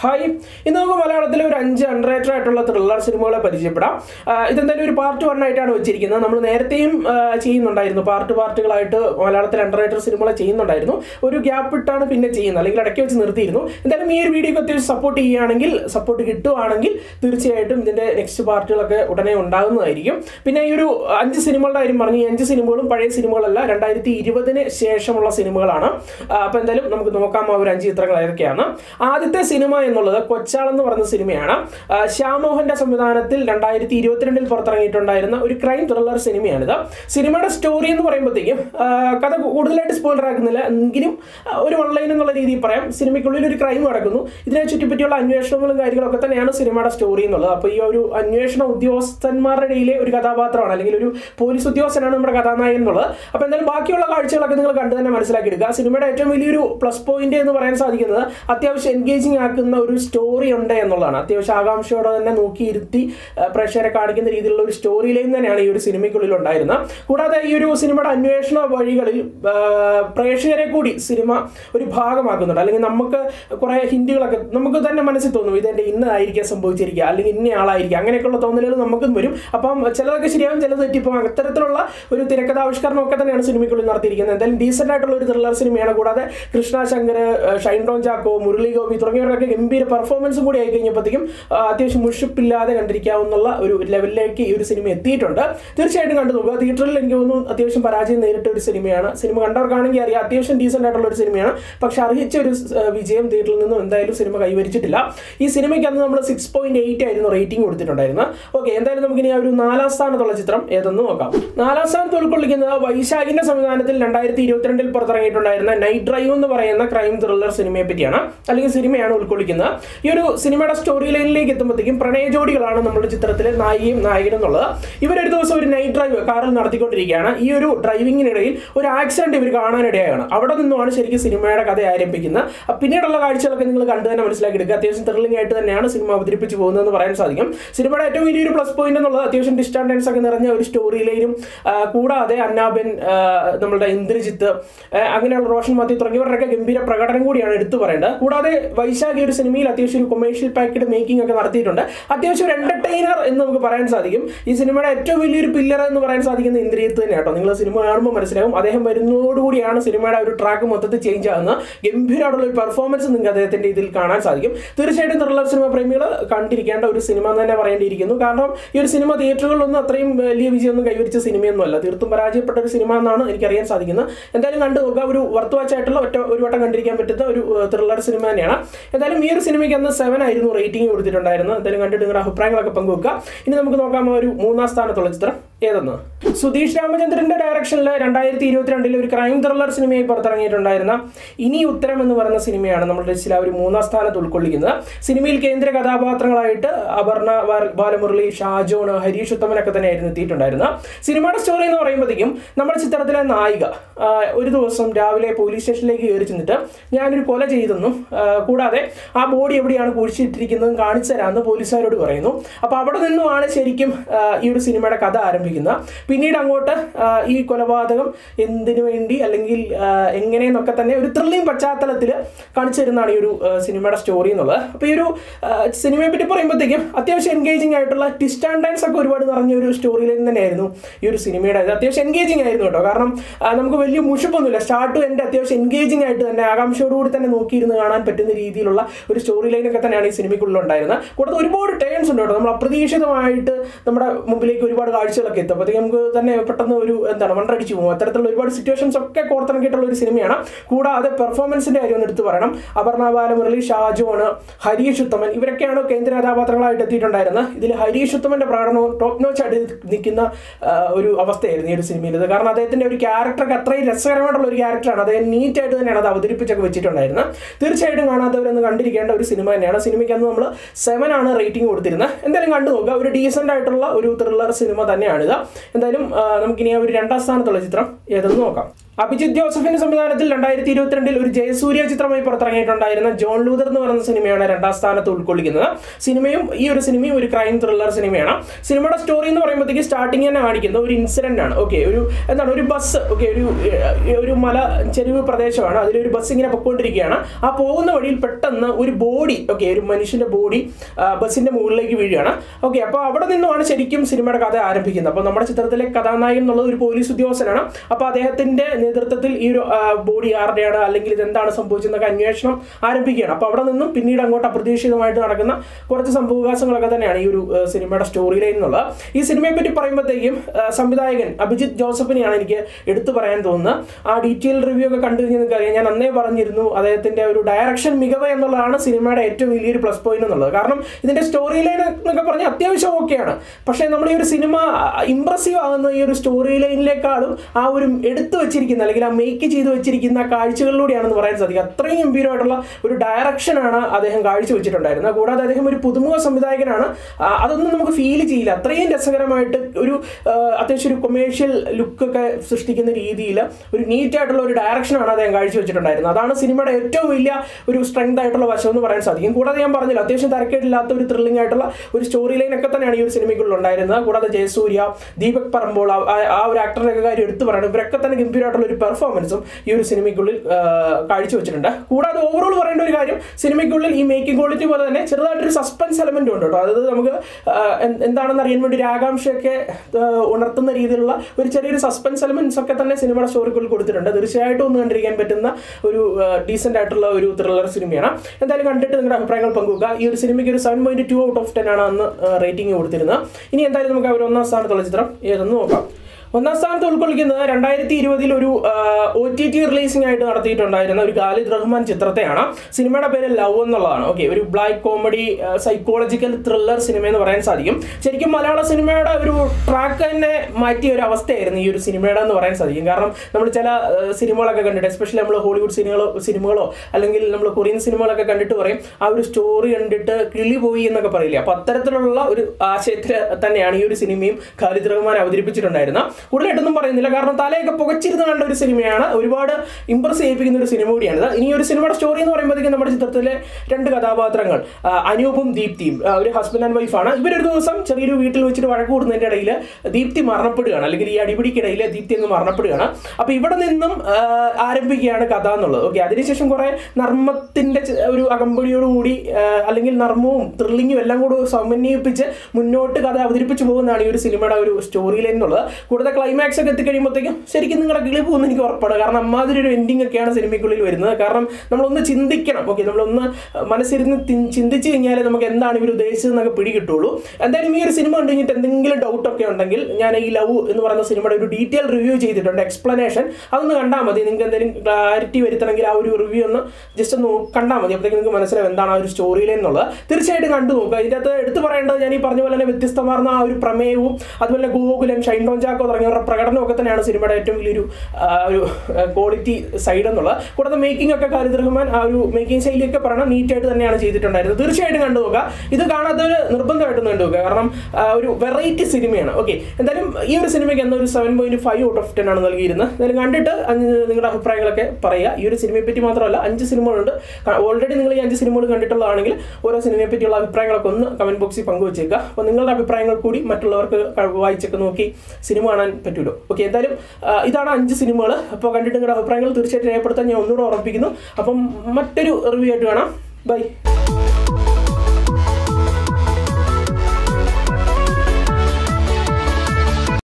Hi, ഇന്ന് നമുക്ക് മലയാളത്തിലെ ഒരു 5 അൺറേറ്റഡ് ആയിട്ടുള്ള ത്രില്ലർ സിനിമകളെ പരിചയപ്പെടാം. ഇതെന്തായാലും ഒരു പാർട്ട് 1 ആയിട്ടാണ് വെച്ചിരിക്കുന്നത്. നമ്മൾ നേരത്തെയും ചെയ്യുന്നുണ്ടായിരുന്നു, പാർട്ടുകളായിട്ട് മലയാളത്തിൽ അൺറേറ്റഡ് സിനിമകളെ ചെയ്യുന്നുണ്ടായിരുന്നു. ഒരു ഗ്യാപ്പ് ഇട്ടാണ് പിന്നെ ചെയ്യുന്നത്, അല്ലെങ്കിൽ ഇടയ്ക്ക് വെച്ച് നിർത്തിയിരുന്നു. എന്തായാലും ഈ ഒരു വീഡിയോക്ക് അത്യാവശ്യം സപ്പോർട്ട് ചെയ്യുകയാണെങ്കിൽ, സപ്പോർട്ട് കിട്ടുവാണെങ്കിൽ തീർച്ചയായിട്ടും ഇതിൻ്റെ നെക്സ്റ്റ് പാർട്ടുകളൊക്കെ ഉടനെ ഉണ്ടാകുന്നതായിരിക്കും. പിന്നെ ഈ ഒരു 5 സിനിമകളുടെ കാര്യം പറഞ്ഞു. ഈ 5 സിനിമകളും പഴയ സിനിമകളല്ല, 2020 ശേഷമുള്ള സിനിമകളാണ്. അപ്പോൾ എന്തായാലും നമുക്ക് നോക്കാം ആ ഒരു 5 ചിത്രങ്ങൾ ഏതൊക്കെയാണ്. ആദ്യത്തെ സിനിമ എന്നുള്ളത് കൊച്ചാൾ എന്ന് പറയുന്ന സിനിമയാണ്. ശ്യാമോഹന്റെ സംവിധാനത്തിൽ 2022 പുറത്തിറങ്ങിയിട്ടുണ്ടായിരുന്ന ഒരു ക്രൈം ത്രില്ലർ സിനിമയാണിത്. സിനിമയുടെ സ്റ്റോറി എന്ന് പറയുമ്പോഴത്തേക്കും കഥ കൂടുതലായിട്ട് സ്പോയിലർ ആക്കുന്നില്ല, എങ്കിലും ഒരു വൺ ലൈൻ എന്നുള്ള രീതിയിൽ പറയാം. സിനിമയ്ക്കുള്ളിൽ ഒരു ക്രൈം നടക്കുന്നു, ഇതിനെ ചുറ്റിപ്പറ്റിയുള്ള അന്വേഷണങ്ങളും കാര്യങ്ങളൊക്കെ തന്നെയാണ് സിനിമയുടെ സ്റ്റോറി എന്നുള്ളത്. അപ്പോൾ ഈ ഒരു അന്വേഷണ ഉദ്യോഗസ്ഥന്മാരുടെ ഇടയിലെ ഒരു കഥാപാത്രമാണ്, അല്ലെങ്കിൽ ഒരു പോലീസ് ഉദ്യോഗസ്ഥനാണ് നമ്മുടെ കഥാനായകൻ എന്നുള്ളത്. അപ്പോൾ എന്തായാലും ബാക്കിയുള്ള കാഴ്ചകളൊക്കെ നിങ്ങൾ കണ്ടു തന്നെ മനസ്സിലാക്കിയെടുക്കുക. സിനിമയുടെ ഏറ്റവും വലിയൊരു പ്ലസ് പോയിന്റ് എന്ന് പറയാൻ സാധിക്കുന്നത് അത്യാവശ്യം എൻഗേജിങ് ആക്കുന്ന ഒരു സ്റ്റോറി ഉണ്ട് എന്നുള്ളതാണ്. അത്യാവശ്യം ആകാംക്ഷയോടെ തന്നെ നോക്കിയിരുത്തി പ്രേക്ഷകരെ കാണിക്കുന്ന രീതിയിലുള്ള ഒരു സ്റ്റോറി ലൈൻ തന്നെയാണ് ഈ ഒരു സിനിമയ്ക്കുള്ളിൽ ഉണ്ടായിരുന്നത്. കൂടാതെ ഈ ഒരു സിനിമയുടെ അന്വേഷണ വഴികളിൽ പ്രേക്ഷകരെ കൂടി സിനിമ ഒരു ഭാഗമാക്കുന്നുണ്ട്. അല്ലെങ്കിൽ നമുക്ക് കുറേ ഹിന്റുകളൊക്കെ നമുക്ക് തന്നെ മനസ്സിൽ തോന്നും, ഇതെൻ്റെ ഇന്നതായിരിക്കാം സംഭവിച്ചിരിക്കുക, അല്ലെങ്കിൽ ഇന്ന ആളായിരിക്കും, അങ്ങനെയൊക്കെയുള്ള തോന്നലുകൾ നമുക്കും വരും. അപ്പം ചിലതൊക്കെ ശരിയാവും, ചിലത് തെറ്റിപ്പോകും. അത്തരത്തിലുള്ള ഒരു തിരക്കഥാവിഷ്കരണമൊക്കെ തന്നെയാണ് സിനിമയ്ക്കുള്ളിൽ നടത്തിയിരിക്കുന്നത്. എന്തായാലും ഡീസൻ്റ് ആയിട്ടുള്ള ഒരു ത്രില്ലർ സിനിമയാണ്. കൂടാതെ കൃഷ്ണ ശങ്കർ, ഷൈൻ ടോം ചാക്കോ, മുരളി ഗോപി തുടങ്ങിയവരൊക്കെ ഗംഭീര പെർഫോമൻസും കൂടി ആയി കഴിഞ്ഞപ്പോഴത്തേക്കും അത്യാവശ്യം മുഷിപ്പില്ലാതെ കണ്ടിരിക്കാവുന്ന ഒരു ലെവലിലേക്ക് ഈ ഒരു സിനിമ എത്തിയിട്ടുണ്ട്. തീർച്ചയായിട്ടും കണ്ടു നോക്കുക. തിയേറ്ററിൽ എനിക്ക് തോന്നുന്നു അത്യാവശ്യം പരാജയം നേരിട്ട ഒരു സിനിമയാണ്. സിനിമ കണ്ടവർക്കാണെങ്കിൽ അറിയാം, അത്യാവശ്യം ഡീസൻ്റ് ആയിട്ടുള്ള ഒരു സിനിമയാണ്. പക്ഷെ അർഹിച്ച ഒരു വിജയം തിയേറ്ററിൽ നിന്നും എന്തായാലും സിനിമ കൈവരിച്ചിട്ടില്ല. ഈ സിനിമയ്ക്ക് അന്ന് നമ്മൾ 6.8 ആയിരുന്നു റേറ്റിംഗ് കൊടുത്തിട്ടുണ്ടായിരുന്നത്. ഓക്കെ, എന്തായാലും നമുക്കിനി ആ ഒരു 4ാം സ്ഥാനത്തുള്ള ചിത്രം ഏതെന്ന് നോക്കാം. 4ാം സ്ഥാനത്ത് ഉൾക്കൊള്ളിക്കുന്നത് വൈശാഖിന്റെ സംവിധാനത്തിൽ 2022 പുറത്തിറങ്ങിയിട്ടുണ്ടായിരുന്ന നൈറ്റ് ഡ്രൈവ് എന്ന് പറയുന്ന ക്രൈം ത്രില്ലർ സിനിമയെ പറ്റിയാണ്, അല്ലെങ്കിൽ സിനിമയാണ് ഉൾക്കൊള്ളിക്കുന്നത്. ഈ ഒരു സിനിമയുടെ സ്റ്റോറി ലൈനിലേക്ക് എത്തുമ്പോഴത്തേക്കും പ്രണയ ജോഡികളാണ് നമ്മുടെ ചിത്രത്തിലെ നായികയും നായകനും എന്നുള്ളത്. ഇവരൊരു ദിവസം ഒരു നൈറ്റ് ഡ്രൈവ് കാറിൽ നടത്തിക്കൊണ്ടിരിക്കുകയാണ്. ഈ ഒരു ഡ്രൈവിങ്ങിനിടയിൽ ഒരു ആക്സിഡന്റ് ഇവർ കാണാനിടയാണ്. അവിടെ നിന്നുമാണ് ശരിക്കും സിനിമയുടെ കഥ ആരംഭിക്കുന്നത്. പിന്നീടുള്ള കാഴ്ചകളൊക്കെ നിങ്ങൾ കണ്ടു തന്നെ മനസ്സിലാക്കി എടുക്കുക. അത്യാവശ്യം ത്രില്ലിംഗ് ആയിട്ട് തന്നെയാണ് സിനിമ അവതരിപ്പിച്ച് പോകുന്നതെന്ന് പറയാൻ സാധിക്കും. സിനിമയുടെ ഏറ്റവും വലിയൊരു പ്ലസ് പോയിന്റ് എന്നുള്ളത് അത്യാവശ്യം ഡിസ്റ്റാൻഡൻസ് ഒക്കെ നിറഞ്ഞ ഒരു സ്റ്റോറി ലൈനും, കൂടാതെ അന്നാബൻ, നമ്മളുടെ ഇന്ദ്രജിത്ത്, അങ്ങനെയുള്ള റോഷൻ മാത്യു തുടങ്ങിയവരുടെയൊക്കെ ഗംഭീര പ്രകടനം കൂടിയാണ് എടുത്തു പറയേണ്ടത്. കൂടാതെ വൈശാഖി ഒരു സിനിമയിൽ അത്യാവശ്യം ഒരു കൊമേഴ്ഷ്യൽ പാക്കഡ് മേക്കിംഗ് ഒക്കെ നടത്തിയിട്ടുണ്ട്. അത്യാവശ്യം ഒരു എന്റർടൈനർ എന്ന് നമുക്ക് പറയാൻ സാധിക്കും. ഈ സിനിമയുടെ ഏറ്റവും വലിയൊരു പില്ലർ എന്ന് പറയാൻ സാധിക്കുന്ന ഇന്ദ്രജിത്ത് തന്നെ കേട്ടോ. നിങ്ങൾ സിനിമ കാണുമ്പോൾ മനസ്സിലാവും, അദ്ദേഹം വരുന്നതോടുകൂടിയാണ് സിനിമയുടെ ഒരു ട്രാക്ക് മൊത്തത്തിൽ ചേഞ്ച് ആകുന്നത്. ഗംഭീരമായിട്ടുള്ള ഒരു പെർഫോമൻസ് നിങ്ങൾക്ക് അദ്ദേഹത്തിന്റെ ഇതിൽ കാണാൻ സാധിക്കും. തീർച്ചയായിട്ടും ത്രില്ലർ സിനിമ പ്രേമികൾ കണ്ടിരിക്കേണ്ട ഒരു സിനിമ എന്ന് തന്നെ പറയേണ്ടിയിരിക്കുന്നു. കാരണം ഈ ഒരു സിനിമ തിയേറ്ററുകളിലൊന്നും അത്രയും വലിയ വിജയമൊന്നും കൈവരിച്ച സിനിമയൊന്നുമല്ല, തീർത്തും പരാജയപ്പെട്ട ഒരു സിനിമ എന്നാണ് എനിക്കറിയാൻ സാധിക്കുന്നത്. എന്തായാലും കണ്ടു നോക്കുക. ഒരു വർത്ത് വാച്ചായിട്ടുള്ള ഒരു വട്ടം കണ്ടിരിക്കാൻ പറ്റുന്ന ഒരു ത്രില്ലർ സിനിമ തന്നെയാണ്. എന്തായാലും ഈ ഒരു സിനിമയ്ക്ക് അന്ന് 7 ആയിരുന്നു റേറ്റിംഗ് കൊടുത്തിട്ടുണ്ടായിരുന്നത്. എന്തായാലും കണ്ടിട്ട് നിങ്ങളുടെ അഭിപ്രായങ്ങളൊക്കെ പങ്കുവെക്കുക. ഇനി നമുക്ക് നോക്കാം ഒരു 3ാം സ്ഥാനത്തുള്ള ചിത്രം ഏതെന്ന്. സുധീഷ് രാമചന്ദ്രന്റെ ഡയറക്ഷനിൽ 2022 ഒരു ക്രൈം ത്രില്ലർ സിനിമയായി പുറത്തിറങ്ങിയിട്ടുണ്ടായിരുന്ന ഇനി ഉത്തരം എന്ന് പറയുന്ന സിനിമയാണ് നമ്മുടെ ലിസ്റ്റിൽ ഒരു 3ാം സ്ഥാനത്ത് ഉൾക്കൊള്ളിക്കുന്നത്. സിനിമയിൽ കേന്ദ്ര കഥാപാത്രങ്ങളായിട്ട് അപർണ ബാലമുരളി, ഷാജോൺ, ഹരീഷ് ഉത്തമനൊക്കെ തന്നെയായിരുന്നു എത്തിയിട്ടുണ്ടായിരുന്നത്. സിനിമയുടെ സ്റ്റോറി എന്ന് പറയുമ്പോഴത്തേക്കും നമ്മുടെ ചിത്രത്തിലെ നായിക ഒരു ദിവസം രാവിലെ പോലീസ് സ്റ്റേഷനിലേക്ക് കയറി ചെന്നിട്ട് ഞാനൊരു കൊല ചെയ്തെന്നും കൂടാതെ ആ ബോഡി എവിടെയാണ് കുഴിച്ചിട്ടിരിക്കുന്നതും കാണിച്ചു തരാമെന്ന് പോലീസുകാരോട് പറയുന്നു. അപ്പോൾ അവിടെ നിന്നുമാണ് ശരിക്കും ഈ ഒരു സിനിമയുടെ കഥ ആരംഭിക്കുന്നത്. പിന്നീട് അങ്ങോട്ട് ഈ കൊലപാതകം എന്തിനു വേണ്ടി അല്ലെങ്കിൽ എങ്ങനെയെന്നൊക്കെ തന്നെ ഒരു ത്രില്ലിംഗ് പശ്ചാത്തലത്തിൽ കാണിച്ചു തരുന്നതാണ് ഈ ഒരു സിനിമയുടെ സ്റ്റോറി എന്നുള്ളത്. അപ്പോൾ ഈ ഒരു സിനിമയെ പറ്റി പറയുമ്പോഴത്തേക്കും അത്യാവശ്യം എൻഗേജിങ് ആയിട്ടുള്ള ട്വിസ്റ്റ് ആൻഡ് ടേൺസ് ഒക്കെ ഒരുപാട് നിറഞ്ഞ ഒരു സ്റ്റോറി ലൈൻ തന്നെയായിരുന്നു ഈ ഒരു സിനിമയുടെ. അത്യാവശ്യം എൻഗേജിങ് ആയിരുന്നു കേട്ടോ. കാരണം നമുക്ക് വലിയ മുഷിപ്പൊന്നുമില്ല, സ്റ്റാർട്ട് ടു എൻഡ് അത്യാവശ്യം എൻഗേജിങ് ആയിട്ട് തന്നെ ആകാംക്ഷയോടുകൂടി തന്നെ നോക്കിയിരുന്ന് കാണാൻ പറ്റുന്ന രീതിയിലുള്ള ഒരു സ്റ്റോറി ലൈനൊക്കെ തന്നെയാണ് ഈ സിനിമയ്ക്കുള്ളിൽ ഉണ്ടായിരുന്നത്. കൂടാതെ ഒരുപാട് ടേൺസ് ഉണ്ട് കേട്ടോ. നമ്മൾ അപ്രതീക്ഷിതമായിട്ട് നമ്മുടെ മുമ്പിലേക്ക് ഒരുപാട് കാഴ്ചകളൊക്കെ എത്തും. അപ്പോഴത്തേക്ക് നമുക്ക് തന്നെ പെട്ടെന്ന് ഒരു വണ്ടടിച്ചു പോകും. അത്തരത്തിലുള്ള ഒരുപാട് സിറ്റുവേഷൻസ് ഒക്കെ കോർത്തിണക്കിയിട്ടുള്ള ഒരു സിനിമയാണ്. കൂടാതെ പെർഫോമൻസിന്റെ കാര്യം ഒന്ന് എടുത്തു പറയണം. അപർണ ബാലമുരളി, ഷാജോൺ, ഹരീഷ് ഉത്തമൻ ഇവരൊക്കെയാണ് കേന്ദ്ര കഥാപാത്രങ്ങളായിട്ട് എത്തിയിട്ടുണ്ടായിരുന്നത്. ഇതിൽ ഹരീഷ് ഉത്തമന്റെ പ്രകടനവും ടോപ്പ് നോച്ച് ആയിട്ട് നിൽക്കുന്ന ഒരു അവസ്ഥയായിരുന്നു ഈ ഒരു സിനിമയിൽ. കാരണം അദ്ദേഹത്തിന്റെ ഒരു ക്യാരക്ടറൊക്കെ അത്രയും രസകരമായിട്ടുള്ള ഒരു ക്യാരക്ടറാണ്. അദ്ദേഹം നീറ്റായിട്ട് തന്നെയാണ് അത് അവതരിപ്പിച്ചൊക്കെ വെച്ചിട്ടുണ്ടായിരുന്നത്. തീർച്ചയായിട്ടും കാണാത്തവരൊന്ന് കണ്ടിരിക്കേണ്ട ഒരു സിനിമ തന്നെയാണ്. സിനിമയ്ക്ക് അന്ന് നമ്മൾ 7 ആണ് റേറ്റിംഗ് കൊടുത്തിരുന്നത്. എന്തായാലും കണ്ടു നോക്കുക. ഒരു ഡീസൻ്റ് ആയിട്ടുള്ള ഒരു ത്രില്ലർ സിനിമ തന്നെയാണിത്. എന്തായാലും നമുക്കിനി ഒരു 2ാം സ്ഥാനത്തുള്ള ചിത്രം ഏതെന്ന് നോക്കാം. അഭിജിത്ത് ജോസഫിന്റെ സംവിധാനത്തിൽ 2022 ഒരു ജയസൂര്യ ചിത്രമായി പുറത്തിറങ്ങിയിട്ടുണ്ടായിരുന്ന ജോൺ ലൂതർ എന്ന് പറയുന്ന സിനിമയാണ് രണ്ടാം സ്ഥാനത്ത് ഉൾക്കൊള്ളിക്കുന്നത്. ഈ ഒരു സിനിമയും ഒരു ക്രൈം ത്രില്ലർ സിനിമയാണ്. സിനിമയുടെ സ്റ്റോറി എന്ന് പറയുമ്പോഴത്തേക്ക് സ്റ്റാർട്ടിങ് തന്നെ കാണിക്കുന്ന ഒരു ഇൻസിഡന്റ് ആണ്. ഒരു ബസ് ഒരു മല ചെരുവ് പ്രദേശമാണ്. അതിലൊരു ബസ് ഇങ്ങനെ പൊയ്ക്കൊണ്ടിരിക്കുകയാണ്. ആ പോകുന്ന വഴിയിൽ പെട്ടെന്ന് ഒരു ബോഡി ഒരു മനുഷ്യന്റെ ബോഡി ബസ്സിന്റെ മുകളിലേക്ക് വീഴുകയാണ്. അപ്പോൾ അവിടെ നിന്നുമാണ് ശരിക്കും സിനിമയുടെ കഥ ആരംഭിക്കുന്നത്. അപ്പോൾ നമ്മുടെ ചിത്രത്തിലെ കഥാനായകൻ എന്നുള്ളത് ഒരു പോലീസ് ഉദ്യോഗസ്ഥനാണ്. അപ്പോൾ അദ്ദേഹത്തിന്റെ നേതൃത്വത്തിൽ ഈ ഒരു ബോഡി ആരുടെയാണ്, അല്ലെങ്കിൽ ഇതെന്താണ് സംഭവിച്ചതെന്നൊക്കെ അന്വേഷണം ആരംഭിക്കുകയാണ്. അപ്പോൾ അവിടെ നിന്നും പിന്നീട് അങ്ങോട്ട് അപ്രതീക്ഷിതമായിട്ട് നടക്കുന്ന കുറച്ച് സംഭവവികാസങ്ങളൊക്കെ തന്നെയാണ് ഈ ഒരു സിനിമയുടെ സ്റ്റോറി ലൈൻ എന്നുള്ളത്. ഈ സിനിമയെ പറ്റി പറയുമ്പോഴത്തേക്കും സംവിധായകൻ അഭിജിത്ത് ജോസഫിനെയാണ് എനിക്ക് എടുത്തു പറയാൻ തോന്നുന്നത്. ആ ഡീറ്റെയിൽ റിവ്യൂ ഒക്കെ കണ്ടു കഴിഞ്ഞാൽ നിങ്ങൾക്കറിയാം. ഞാൻ അന്നേ പറഞ്ഞിരുന്നു അദ്ദേഹത്തിന്റെ ഒരു ഡയറക്ഷൻ മികവ് എന്നുള്ളതാണ് സിനിമയുടെ ഏറ്റവും വലിയൊരു പ്ലസ് പോയിന്റ് എന്നുള്ളത്. കാരണം ഇതിന്റെ സ്റ്റോറി ലൈൻ എന്നൊക്കെ പറഞ്ഞാൽ അത്യാവശ്യം ഓക്കെയാണ്. പക്ഷേ നമ്മൾ ഈ ഒരു സിനിമ ഇംപ്രസീവ് ആകുന്ന ഈ ഒരു സ്റ്റോറി ലൈനിലേക്കാളും ആ ഒരു എടുത്തു വെച്ചിരിക്കുന്ന അല്ലെങ്കിൽ ആ മേക്ക് ചെയ്ത് വെച്ചിരിക്കുന്ന കാഴ്ചകളിലൂടെയാണെന്ന് പറയാൻ സാധിക്കും. അത്രയും ഗംഭീരമായിട്ടുള്ള ഒരു ഡയറക്ഷനാണ് അദ്ദേഹം കാഴ്ചവെച്ചിട്ടുണ്ടായിരുന്നത്. കൂടാതെ അദ്ദേഹം ഒരു പുതുമുഖ സംവിധായകനാണ്. അതൊന്നും നമുക്ക് ഫീൽ ചെയ്യില്ല. അത്രയും രസകരമായിട്ട് അത്യാവശ്യം ഒരു കൊമേഴ്ഷ്യൽ ലുക്കൊക്കെ സൃഷ്ടിക്കുന്ന രീതിയിൽ ഒരു നീറ്റായിട്ടുള്ള ഒരു ഡയറക്ഷനാണ് അദ്ദേഹം കാഴ്ചവെച്ചിട്ടുണ്ടായിരുന്നത്. അതാണ് സിനിമയുടെ ഏറ്റവും വലിയ ഒരു സ്ട്രെങ്ത് ആയിട്ടുള്ള വശം എന്ന് പറയാൻ സാധിക്കും. കൂടാതെ ഞാൻ പറഞ്ഞില്ല, അത്യാവശ്യം തരക്കേടില്ലാത്ത ഒരു ത്രില്ലിംഗ് ആയിട്ടുള്ള ഒരു സ്റ്റോറി ലൈൻ ഒക്കെ തന്നെയാണ് ഈ ഒരു സിനിമയ്ക്കുള്ളിൽ ഉണ്ടായിരുന്നത്. കൂടാതെ ജയസൂര്യ, ദീപക് പറമ്പോൾ, ആ ഒരു ആക്ടറുടെ കാര്യം എടുത്തു പറയണം. ഇവരൊക്കെ തന്നെ ഗംഭീരമായിട്ടുള്ള ഒരു പെർഫോമൻസും ഈ ഒരു സിനിമയ്ക്കുള്ളിൽ കാഴ്ചവെച്ചിട്ടുണ്ട്. കൂടാതെ ഓവറോൾ പറയേണ്ട ഒരു കാര്യം, സിനിമയ്ക്കുള്ളിൽ ഈ മേക്കിംഗ് ക്വാളിറ്റി പോലെ തന്നെ ചെറുതായിട്ടൊരു സസ്പെൻസ് എലമെന്റ് ഉണ്ട് കേട്ടോ. അതായത് നമുക്ക് എന്താണെന്ന് അറിയാൻ വേണ്ടി ഒരു ആകാംക്ഷയൊക്കെ ഉണർത്തുന്ന രീതിയിലുള്ള ഒരു ചെറിയൊരു സസ്പെൻസ് എലമെന്റ്സ് ഒക്കെ തന്നെ സിനിമയുടെ സ്റ്റോറിക്കുള്ളിൽ കൊടുത്തിട്ടുണ്ട്. തീർച്ചയായിട്ടും ഒന്ന് കണ്ടിരിക്കാൻ പറ്റുന്ന ഒരു ഡീസന്റ് ആയിട്ടുള്ള ഒരു ത്രില്ലർ സിനിമയാണ്. എന്തായാലും കണ്ടിട്ട് നിങ്ങളുടെ അഭിപ്രായങ്ങൾ പങ്കുവെക്കുക. ഈ ഒരു സിനിമയ്ക്ക് ഒരു 7.2 ഔട്ട് ഓഫ് 10 ആണ് അന്ന് റേറ്റിംഗ് കൊടുത്തിരുന്നത്. ഇനി എന്തായാലും നമുക്ക് അവർ ഒന്നാം സ്ഥാനത്തുള്ള ചിത്രം ഏതെന്ന് നോക്കാം. ഒന്നാം സ്ഥാനത്ത് ഉൾക്കൊള്ളിക്കുന്നത് 2020 ഒരു OTT റിലീസിംഗ് ആയിട്ട് നടത്തിയിട്ടുണ്ടായിരുന്ന ഒരു ഖാലിദ് റഹ്മാൻ ചിത്രത്തെയാണ്. സിനിമയുടെ പേര് ലവ് എന്നുള്ളതാണ്. ഒരു ബ്ലാക്ക് കോമഡി സൈക്കോളജിക്കൽ ത്രില്ലർ സിനിമ എന്ന് പറയാൻ സാധിക്കും. ശരിക്കും മലയാള സിനിമയുടെ ഒരു ട്രാക്ക് തന്നെ മാറ്റിയ ഒരു അവസ്ഥയായിരുന്നു ഈ ഒരു സിനിമയുടെ എന്ന് പറയാൻ സാധിക്കും. കാരണം നമ്മൾ ചില സിനിമകളൊക്കെ കണ്ടിട്ട്, എസ്പെഷ്യലി നമ്മൾ ഹോളിവുഡ് സിനിമകളോ അല്ലെങ്കിൽ നമ്മൾ കൊറിയൻ സിനിമകളൊക്കെ കണ്ടിട്ട് പറയും ആ ഒരു സ്റ്റോറി കണ്ടിട്ട് കിളി പോയി എന്നൊക്കെ പറയില്ലേ. അപ്പോൾ അത്തരത്തിലുള്ള ഒരു ആശയത്തിൽ തന്നെയാണ് ഈ ഒരു സിനിമയും ഖാലിദ് റഹ്മാൻ അവതരിപ്പിച്ചിട്ടുണ്ടായിരുന്നത്. കൂടുതലായിട്ടൊന്നും പറയുന്നില്ല, കാരണം തലയൊക്കെ പുകച്ചിരുന്ന് കണ്ട ഒരു സിനിമയാണ്. ഒരുപാട് ഇംപ്രസ് ചെയ്യിപ്പിക്കുന്ന ഒരു സിനിമ കൂടിയാണിത്. ഇനി ഒരു സിനിമയുടെ സ്റ്റോറി എന്ന് പറയുമ്പോഴത്തേക്കും നമ്മുടെ ചിത്രത്തിലെ 2 കഥാപാത്രങ്ങൾ അനൂപും ദീപ്തിയും ഒരു ഹസ്ബൻഡ് ആൻഡ് വൈഫാണ്. ഇവരൊരു ദിവസം ചെറിയൊരു വീട്ടിൽ വെച്ചിട്ട് വഴക്ക് കൂടുന്നതിൻ്റെ ഇടയിൽ ദീപ്തി മരണപ്പെടുകയാണ്, അല്ലെങ്കിൽ ഈ അടിപിടിക്കിടയിൽ ദീപ്തി അങ്ങ് മരണപ്പെടുകയാണ്. അപ്പോൾ ഇവിടെ നിന്നും ആരംഭിക്കുകയാണ് കഥ എന്നുള്ളത്. അതിനുശേഷം കുറേ നർമ്മത്തിൻ്റെ ഒരു അകമ്പടിയോടുകൂടി, അല്ലെങ്കിൽ നർമ്മവും ത്രില്ലിങ്ങും എല്ലാം കൂടി സമന്വയിപ്പിച്ച് മുന്നോട്ട് കഥ അവതരിപ്പിച്ചു പോകുന്നതാണ് ഈ ഒരു സിനിമയുടെ ഒരു സ്റ്റോറി ലൈൻ എന്നുള്ളത്. കൂടുതൽ ക്ലൈമാക്സ് ഒക്കെ എത്തിക്കഴിയുമ്പോഴത്തേക്കും ശരിക്കും നിങ്ങളുടെ കിളി പോകുമെന്ന് എനിക്ക് ഉറപ്പാണ്. കാരണം അമ്മാതിരി ഒരു എൻഡിങ് ഒക്കെയാണ് സിനിമയ്ക്കുള്ളിൽ വരുന്നത്. കാരണം നമ്മളൊന്ന് ചിന്തിക്കണം. നമ്മളൊന്ന് മനസ്സിരുന്ന് ചിന്തിച്ച് കഴിഞ്ഞാൽ നമുക്ക് എന്താണ് ഇവർ ഉദ്ദേശിച്ചതെന്നൊക്കെ പിടികിട്ടുള്ളൂ. എന്തായാലും ഈ ഒരു സിനിമ കണ്ടു കഴിഞ്ഞിട്ട് എന്തെങ്കിലും ഡൗട്ടൊക്കെ ഉണ്ടെങ്കിൽ ഞാൻ ഈ ലവ് എന്ന് പറയുന്ന സിനിമയുടെ ഒരു ഡീറ്റെയിൽ റിവ്യൂ ചെയ്തിട്ടുണ്ട്, എക്സ്പ്ലനേഷൻ. അതൊന്ന് കണ്ടാൽ മതി. നിങ്ങൾക്ക് എന്തെങ്കിലും ക്ലാരിറ്റി വരുത്തണമെങ്കിൽ ആ ഒരു റിവ്യൂ ഒന്ന് ജസ്റ്റ് ഒന്ന് കണ്ടാൽ മതി. അപ്പോഴത്തേക്ക് നിങ്ങൾക്ക് മനസ്സിലാവും എന്താണ് ആ ഒരു സ്റ്റോറി ലൈൻ എന്നുള്ളത്. തീർച്ചയായിട്ടും കണ്ടു നോക്കുക. ഇതിൻ്റെ അകത്ത് എടുത്തു പറയേണ്ടത്, ഞാൻ ഈ പറഞ്ഞ പോലെ തന്നെ വ്യത്യസ്തമാർന്ന ആ ഒരു പ്രമേയവും അതുപോലെ ഗോകുലൻ, ഷൈൻ ടോൺ ചാക്കോ തുടങ്ങിയവരുടെ പ്രകടനമൊക്കെ തന്നെയാണ് സിനിമയുടെ ഏറ്റവും വലിയൊരു ക്വാളിറ്റി സൈഡ് എന്നുള്ളത്. കൂടാതെ മേക്കിംഗ് ഒക്കെ ഖാലിദ് റഹ്മാൻ ആ ഒരു മേക്കിംഗ് ശൈലിയൊക്കെ പറയണം നീറ്റായിട്ട് തന്നെയാണ് ചെയ്തിട്ടുണ്ടായിരുന്നത്. തീർച്ചയായിട്ടും കണ്ടു നോക്കുക. ഇത് കാണാത്തവർ നിർബന്ധമായിട്ടും കണ്ടു നോക്കുക, കാരണം ഒരു വെറൈറ്റി സിനിമയാണ്. എന്തായാലും ഈ ഒരു സിനിമയ്ക്ക് എന്നൊരു 7.5 ഔട്ട് ഓഫ് 10 ആണ് നൽകിയിരുന്നത്. എന്തായാലും കണ്ടിട്ട് നിങ്ങളുടെ അഭിപ്രായങ്ങളൊക്കെ പറയുക. ഈ ഒരു സിനിമയെ പറ്റി മാത്രമല്ല, 5 സിനിമകളുണ്ട്. ഓൾറെഡി നിങ്ങൾ ഈ 5 സിനിമകൾ കണ്ടിട്ടുള്ളതാണെങ്കിൽ ഓരോ സിനിമയെ പറ്റിയുള്ള അഭിപ്രായങ്ങളൊക്കെ ഒന്ന് കമന്റ് ബോക്സിൽ പങ്കുവച്ചേക്കുക. അപ്പോൾ നിങ്ങളുടെ അഭിപ്രായങ്ങൾ കൂടി മറ്റുള്ളവർക്ക് വായിച്ചൊക്കെ നോക്കി സിനിമ കാണാൻ പറ്റുമല്ലോ. എന്തായാലും ഇതാണ് 5 സിനിമകൾ. അപ്പോൾ കണ്ടിട്ട് നിങ്ങളുടെ അഭിപ്രായങ്ങൾ തീർച്ചയായിട്ടും രേഖപ്പെടുത്താൻ ഞാൻ ഒന്നുകൂടെ ഓർമ്മിപ്പിക്കുന്നു. അപ്പം മറ്റൊരു റിവ്യൂ ആയിട്ട് കാണാം. ബൈ.